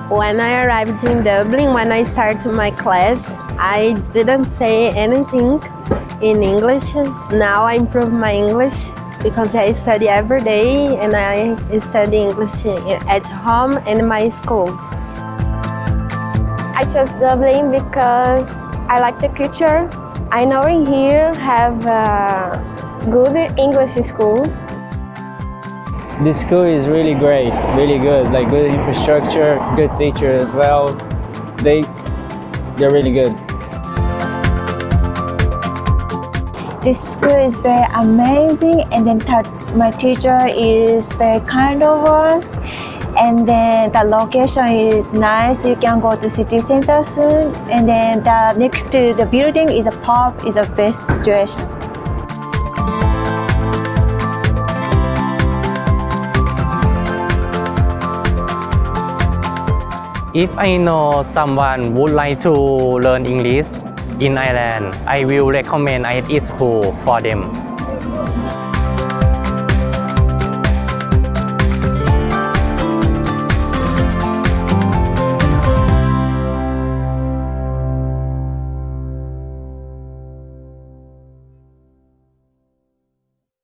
When I arrived in Dublin, when I started my class, I didn't say anything in English. Now I improve my English because I study every day and I study English at home and in my school. I chose Dublin because I like the culture. I know in here have good English schools. This school is really great, really good, like good infrastructure, good teachers as well. They're really good. This school is very amazing, and then my teacher is very kind of us, and then the location is nice. You can go to city center soon, and then next to the building is a pub, is a best situation. If I know someone would like to learn English in Ireland, I will recommend ISE School for them.